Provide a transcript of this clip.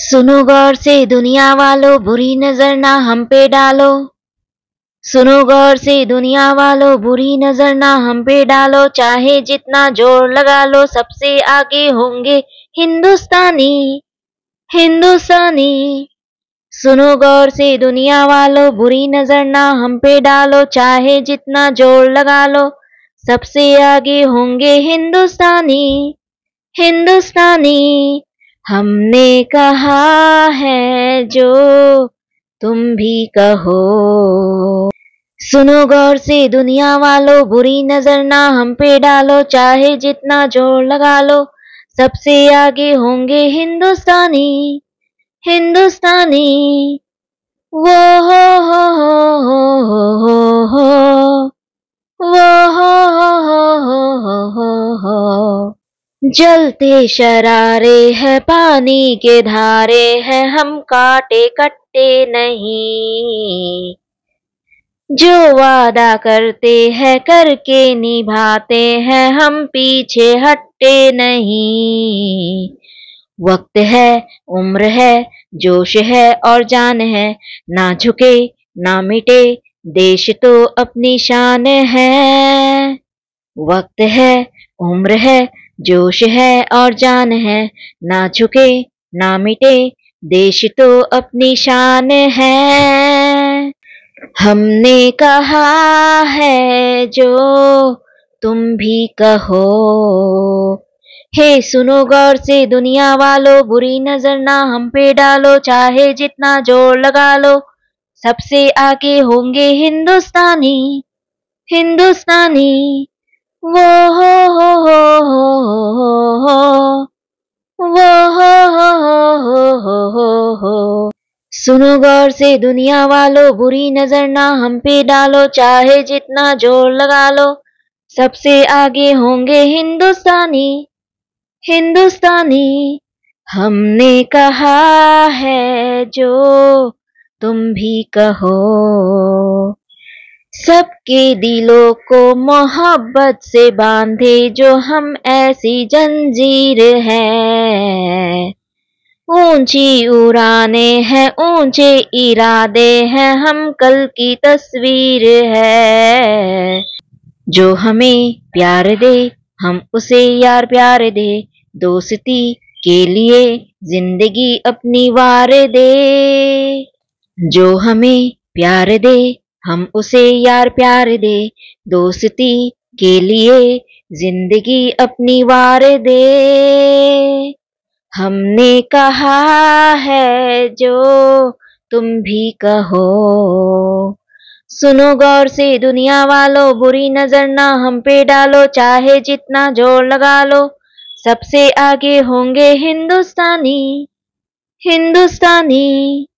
सुनो गौर से दुनिया वालों, बुरी नजर ना हम पे डालो। सुनो गौर से दुनिया वालों, बुरी नजर ना हम पे डालो। चाहे जितना जोर लगा लो, सबसे आगे होंगे हिंदुस्तानी। हिंदुस्तानी। सुनो गौर से दुनिया वालों, बुरी नजर ना हम पे डालो। चाहे जितना जोर लगा लो, सबसे आगे होंगे हिंदुस्तानी। हिंदुस्तानी। हमने कहा है जो तुम भी कहो। सुनो गौर से दुनिया वालों, बुरी नजर ना हम पे डालो। चाहे जितना जोर लगा लो, सबसे आगे होंगे हिंदुस्तानी। हिंदुस्तानी। वो हो वो हो। जलते शरारे हैं, पानी के धारे हैं, हम काटे कट्टे नहीं। जो वादा करते हैं करके निभाते हैं, हम पीछे हटते नहीं। वक्त है, उम्र है, जोश है और जान है, ना झुके ना मिटे, देश तो अपनी शान है। वक्त है, उम्र है, जोश है और जान है, ना झुके ना मिटे, देश तो अपनी शान है। हमने कहा है जो तुम भी कहो। हे सुनो गौर से दुनिया वालों, बुरी नजर ना हम पे डालो। चाहे जितना जोर लगा लो, सबसे आगे होंगे हिंदुस्तानी। हिंदुस्तानी। वो हो। सुनो गौर से दुनिया वालों, बुरी नजर ना हम पे डालो। चाहे जितना जोर लगा लो, सबसे आगे होंगे हिंदुस्तानी। हिंदुस्तानी। हमने कहा है जो तुम भी कहो। सबके दिलों को मोहब्बत से बांधे जो हम ऐसी जंजीर है। ऊंची उड़ाने हैं, ऊंचे इरादे हैं, हम कल की तस्वीर है। जो हमें प्यार दे, हम उसे यार प्यार दे। दोस्ती के लिए जिंदगी अपनी वार दे। जो हमें प्यार दे, हम उसे यार प्यार दे। दोस्ती के लिए जिंदगी अपनी वार दे। हमने कहा है जो तुम भी कहो। सुनो गौर से दुनिया वालों, बुरी नजर ना हम पे डालो। चाहे जितना जोर लगा लो, सबसे आगे होंगे हिंदुस्तानी। हिंदुस्तानी।